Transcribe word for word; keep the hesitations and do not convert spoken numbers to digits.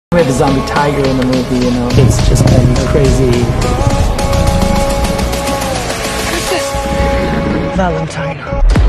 We have a zombie tiger in the movie, you know. It's just been crazy. Valentine.